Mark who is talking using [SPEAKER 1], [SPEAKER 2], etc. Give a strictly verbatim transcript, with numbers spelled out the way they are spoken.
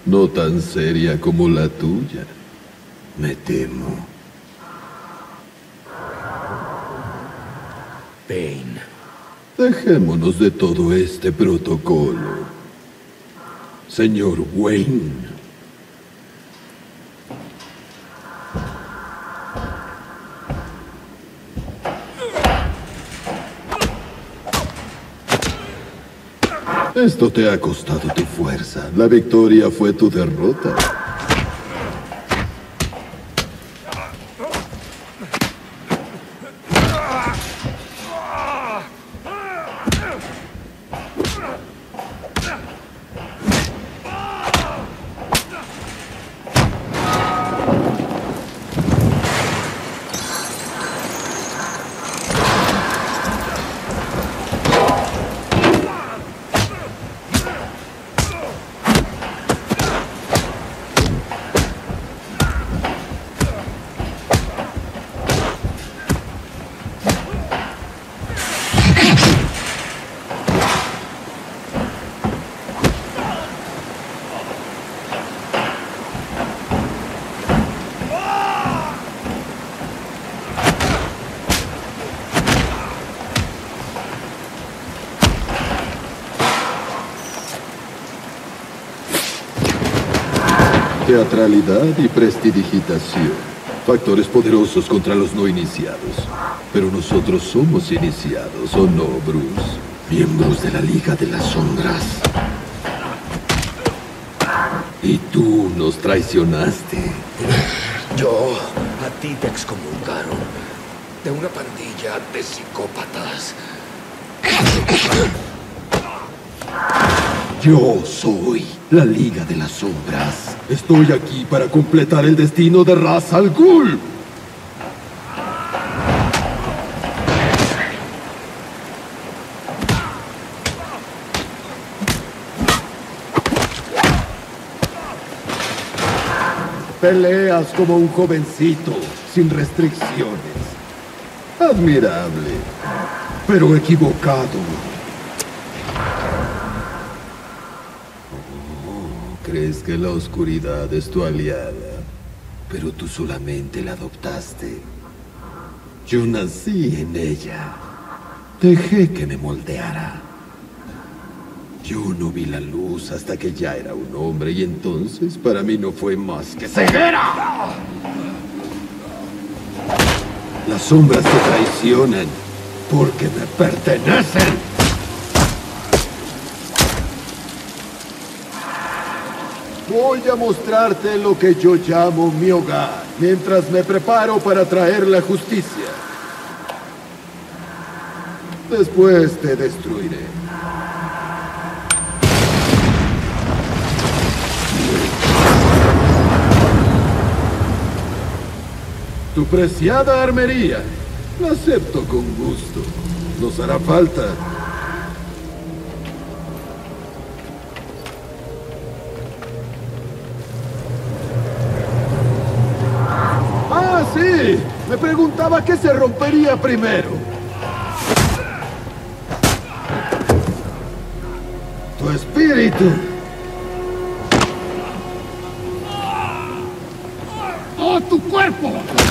[SPEAKER 1] No tan seria como la tuya, me temo.
[SPEAKER 2] Pain.
[SPEAKER 1] Dejémonos de todo este protocolo. Señor Wayne. Esto te ha costado tu fuerza. La victoria fue tu derrota. Teatralidad y prestidigitación. Factores poderosos contra los no iniciados. Pero nosotros somos iniciados, ¿o no, Bruce? Miembros de la Liga de las Sombras. Y tú nos traicionaste.
[SPEAKER 2] Yo, a ti te excomulgaron de una pandilla de psicópatas.
[SPEAKER 1] Yo soy la Liga de las Sombras. Estoy aquí para completar el destino de Ra's al Ghul. Peleas como un jovencito, sin restricciones. Admirable, pero equivocado. Crees que la oscuridad es tu aliada, pero tú solamente la adoptaste. Yo nací en ella. Dejé que me moldeara. Yo no vi la luz hasta que ya era un hombre y entonces para mí no fue más que ceguera. Las sombras te traicionan porque me pertenecen. Voy a mostrarte lo que yo llamo mi hogar, mientras me preparo para traer la justicia. Después te destruiré. Tu preciada armería. La acepto con gusto. Nos hará falta. Sí, me preguntaba qué se rompería primero. Tu espíritu. ¡Oh, tu cuerpo!